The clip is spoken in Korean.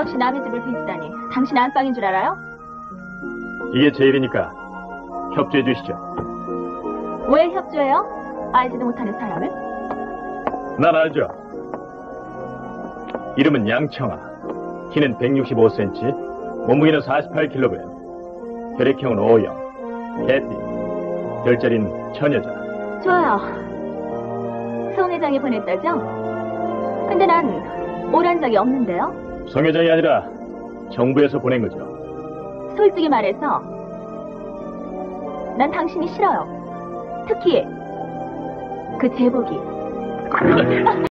없이 남의 집을 뒤지다니 당신 안방인 줄 알아요? 이게 제 일이니까 협조해 주시죠. 왜 협조해요? 알지도 못하는 사람을? 난 알죠. 이름은 양청아. 키는 165cm, 몸무게는 48kg, 혈액형은 O형, 개띠, 별자리는 처녀자. 좋아요. 송 회장이 보냈다죠? 근데 난 오란 적이 없는데요? 송 회장이 아니라 정부에서 보낸 거죠. 솔직히 말해서 난 당신이 싫어요. 특히 그 제복이.